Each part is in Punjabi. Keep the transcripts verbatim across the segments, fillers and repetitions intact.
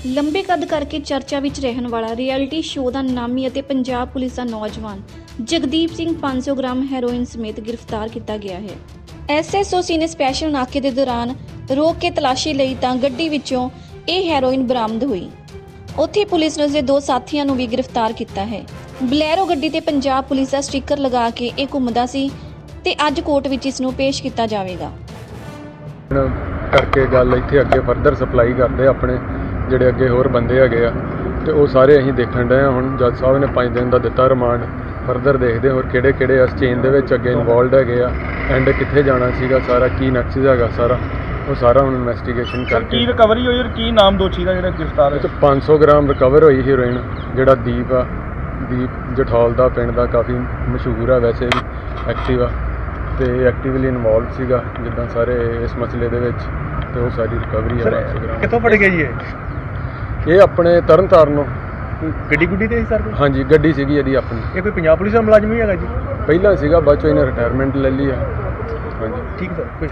ਲੰਬੇ ਕੱਦ ਕਰਕੇ ਚਰਚਾ ਵਿੱਚ ਰਹਿਣ ਵਾਲਾ ਰਿਐਲਿਟੀ ਸ਼ੋਅ ਦਾ ਨਾਮੀ ਅਤੇ ਪੰਜਾਬ ਪੁਲਿਸ ਦਾ ਨੌਜਵਾਨ ਜਗਦੀਪ ਸਿੰਘ ਪੰਜ ਸੌ ਗ੍ਰਾਮ ਹੈਰੋਇਨ ਸਮੇਤ ਗ੍ਰਿਫਤਾਰ ਕੀਤਾ ਗਿਆ ਹੈ। ਐਸਐਸਓ ਨੇ ਸਪੈਸ਼ਲ ਨਾਕੇ ਦੇ ਦੌਰਾਨ ਰੋਕ ਕੇ ਤਲਾਸ਼ੀ ਲਈ ਤਾਂ ਗੱਡੀ ਵਿੱਚੋਂ ਇਹ ਹੈਰੋਇਨ ਬਰਾਮਦ ਹੋਈ। ਉੱਥੇ ਪੁਲਿਸ ਨੇ ਉਸਦੇ ਦੋ ਸਾਥੀਆਂ ਨੂੰ ਵੀ ਗ੍ਰਿਫਤਾਰ ਕੀਤਾ ਹੈ। ਬਲੈਰੋ ਗੱਡੀ ਤੇ ਪੰਜਾਬ ਪੁਲਿਸ ਦਾ ਸਟicker ਲਗਾ ਕੇ ਇਹ ਘੁੰਮਦਾ ਸੀ ਤੇ ਅੱਜ ਕੋਰਟ ਵਿੱਚ ਇਸ ਨੂੰ ਪੇਸ਼ ਕੀਤਾ ਜਾਵੇਗਾ। ਕਰਕੇ ਗੱਲ ਇੱਥੇ ਅੱਗੇ ਫਰਦਰ ਸਪਲਾਈ ਕਰਦੇ ਆਪਣੇ ਜਿਹੜੇ ਅੱਗੇ ਹੋਰ ਬੰਦੇ ਹੈਗੇ ਆ ਤੇ ਉਹ ਸਾਰੇ ਅਸੀਂ ਦੇਖਣ ਡਏ ਆ। ਹੁਣ ਜੱਜ ਸਾਹਿਬ ਨੇ ਪੰਜ ਦਿਨ ਦਾ ਦਿੱਤਾ ਰਿਮਾਂਡ, ਫਰਦਰ ਦੇਖਦੇ ਹੋਰ ਕਿਹੜੇ ਕਿਹੜੇ ਇਸ ਚੇਨ ਦੇ ਵਿੱਚ ਅੱਗੇ ਇਨਵੋਲਡ ਹੈਗੇ ਆ, ਐਂਡ ਕਿੱਥੇ ਜਾਣਾ ਸੀਗਾ, ਸਾਰਾ ਕੀ ਨਕਸ਼ਾ ਹੈਗਾ, ਸਾਰਾ ਉਹ ਸਾਰਾ ਹੁਣ ਇਨਵੈਸਟੀਗੇਸ਼ਨ ਕਰਕੇ। ਕੀ ਰਿਕਵਰੀ ਹੋਈ ਔਰ ਕੀ ਨਾਮ ਦੋਸ਼ੀ ਦਾ ਜਿਹੜਾ ਗ੍ਰਿਫਤਾਰ ਹੈ? ਪੰਜ ਸੌ ਗ੍ਰਾਮ ਰਿਕਵਰ ਹੋਈ ਹੀਰੋਇਨ, ਜਿਹੜਾ ਦੀਪ ਆ, ਦੀਪ ਜਠੌਲ ਦਾ ਪਿੰਡ ਦਾ, ਕਾਫੀ ਮਸ਼ਹੂਰ ਆ ਵੈਸੇ ਵੀ, ਐਕਟਿਵ ਆ ਤੇ ਐਕਟਿਵਲੀ ਇਨਵੋਲਵ ਸੀਗਾ ਜਿੱਦਾਂ ਸਾਰੇ ਇਸ ਮਸਲੇ ਦੇ ਵਿੱਚ, ਤੇ ਉਹ ਸਾਰੀ ਰਿਕਵਰੀ ਆ। ਪੰਜ ਸੌ ਗ੍ਰਾਮ ਕਿੱਥੋਂ ਫੜ ਗਏ ਜੀ ਇਹ? ਇਹ ਆਪਣੇ ਤਰਨ ਤਾਰਨੋਂ ਗੱਡੀ ਗੁੱਡੀ ਤੇ ਸੀ ਸਰ? ਹਾਂਜੀ, ਗੱਡੀ ਸੀਗੀ ਇਹਦੀ ਆਪਣੀ। ਇਹ ਕੋਈ ਪੰਜਾਬ ਪੁਲਿਸ ਦਾ ਮੁਲਾਜ਼ਮ ਹੀ ਹੈਗਾ ਜੀ? ਪਹਿਲਾਂ ਸੀਗਾ, ਬਾਅਦ ਚੋਂ ਇਹਨੇ ਰਿਟਾਇਰਮੈਂਟ ਲੈ ਲਈ ਆ। ਹਾਂਜੀ ਠੀਕ ਸਰ, ਕੋਈ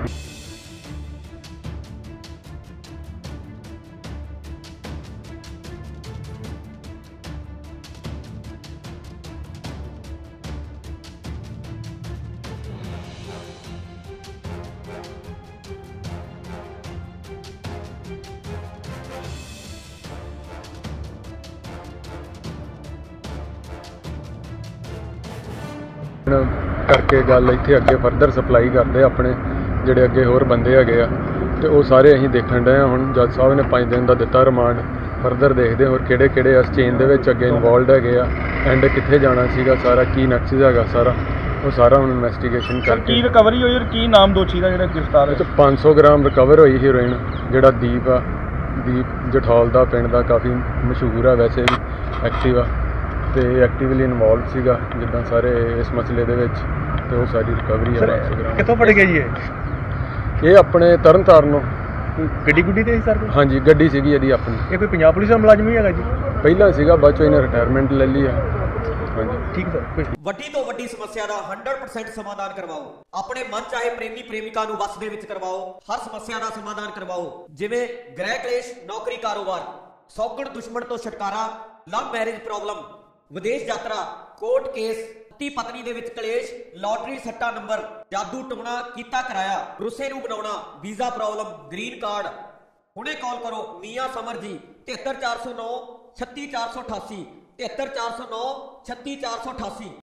ਕਰਕੇ ਗੱਲ ਇੱਥੇ ਅੱਗੇ ਫਰਦਰ ਸਪਲਾਈ ਕਰਦੇ ਆਪਣੇ ਜਿਹੜੇ ਅੱਗੇ ਹੋਰ ਬੰਦੇ ਹੈਗੇ ਆ ਤੇ ਉਹ ਸਾਰੇ ਅਸੀਂ ਦੇਖਣ ਡਏ ਆ। ਹੁਣ ਜੱਜ ਸਾਹਿਬ ਨੇ ਪੰਜ ਦਿਨ ਦਾ ਦਿੱਤਾ ਰਿਮਾਂਡ, ਫਰਦਰ ਦੇਖਦੇ ਹੋਰ ਕਿਹੜੇ ਕਿਹੜੇ ਇਸ ਚੇਨ ਦੇ ਵਿੱਚ ਅੱਗੇ ਇਨਵੋਲਡ ਹੈਗੇ ਆ, ਐਂਡ ਕਿੱਥੇ ਜਾਣਾ ਸੀਗਾ, ਸਾਰਾ ਕੀ ਨਕਸ਼ਾ ਹੈਗਾ, ਸਾਰਾ ਉਹ ਸਾਰਾ ਹੁਣ ਇਨਵੈਸਟੀਗੇਸ਼ਨ ਕਰਕੇ। ਕੀ ਰਿਕਵਰੀ ਹੋਈ ਔਰ ਕੀ ਨਾਮ ਦੋਸ਼ੀ ਦਾ ਜਿਹੜਾ ਗ੍ਰਿਫਤਾਰ ਹੈ? ਪੰਜ ਸੌ ਗ੍ਰਾਮ ਰਿਕਵਰ ਹੋਈ ਹੀਰੋਇਨ, ਜਿਹੜਾ ਦੀਪ ਆ, ਦੀਪ ਜਠੌਲ ਦਾ ਪਿੰਡ ਦਾ, ਕਾਫੀ ਮਸ਼ਹੂਰ ਆ ਵੈਸੇ ਵੀ, ਐਕਟਿਵ ਆ ਤੇ ਐਕਟਿਵਲੀ ਇਨਵੋਲਵ ਸੀਗਾ ਜਿੱਦਾਂ ਸਾਰੇ ਇਸ ਮਸਲੇ ਦੇ ਵਿੱਚ, ਤੇ ਉਹ ਸਾਰੀ ਰਿਕਵਰੀ ਆ। ਪੰਜ ਸੌ ਗ੍ਰਾਮ ਕਿੱਥੋਂ ਫੜ ਗਏ ਜੀ ਇਹ? ਇਹ ਆਪਣੇ ਤਰਨ ਤਾਰਨੋਂ ਗੱਡੀ ਗੁੱਡੀ ਤੇ ਸੀ ਸਰ? ਹਾਂਜੀ, ਗੱਡੀ ਸੀਗੀ ਇਹਦੀ ਆਪਣੀ। ਇਹ ਕੋਈ ਪੰਜਾਬ ਪੁਲਿਸ ਦਾ ਮੁਲਾਜ਼ਮ ਹੀ ਹੈਗਾ ਜੀ? ਪਹਿਲਾਂ ਸੀਗਾ, ਬਾਅਦ ਚੋਂ ਇਹਨੇ ਰਿਟਾਇਰਮੈਂਟ ਲੈ ਲਈ ਆ। ਹਾਂਜੀ ਠੀਕ ਸਰ, ਕੋਈ ਵੱਡੀ ਤੋਂ ਵੱਡੀ ਸਮੱਸਿਆ ਦਾ ਸੌ ਪਰਸੈਂਟ ਸਮਾਧਾਨ ਕਰਵਾਓ। ਆਪਣੇ ਮਨ ਚਾਹੇ ਪ੍ਰੇਮੀ ਪ੍ਰੇਮਿਕਾ ਨੂੰ ਵਸ ਦੇ ਵਿੱਚ ਕਰਵਾਓ। ਹਰ ਸਮੱਸਿਆ ਦਾ ਸਮਾਧਾਨ ਕਰਵਾਓ, ਜਿਵੇਂ ਗ੍ਰਹਿ ਕਲੇਸ਼, ਨੌਕਰੀ, ਕਾਰੋਬਾਰ, ਸੌਗਣ ਦੁਸ਼ਮਣ ਤੋਂ ਛੁਟਕਾਰਾ, ਲਵ ਮੈਰਿਜ ਪ੍ਰੋਬਲਮ, ਵਿਦੇਸ਼ ਯਾਤਰਾ, ਕੋਰਟ ਕੇਸ, ਪਤੀ ਪਤਨੀ ਦੇ ਵਿੱਚ ਕਲੇਸ਼, ਲਾਟਰੀ ਸੱਟਾ ਨੰਬਰ, ਜਾਦੂ ਟੁਕਣਾ ਕੀਤਾ ਕਰਾਇਆ, ਰੁੱਸੇ ਨੂੰ ਬਣਾਉਣਾ, ਵੀਜ਼ਾ ਪ੍ਰੋਬਲਮ, ਗ੍ਰੀਨ ਕਾਰਡ। ਹੁਣੇ ਕਾਲ ਕਰੋ ਮੀਆਂ ਸਮਰ ਜੀ, ਤਿਹੱਤਰ ਚਾਰ ਸੌ ਨੌ ਛੱਤੀ ਚਾਰ ਸੌ ਅਠਾਸੀ, ਤਿਹੱਤਰ ਚਾਰ ਸੌ ਨੌ ਛੱਤੀ ਚਾਰ ਸੌ ਅਠਾਸੀ।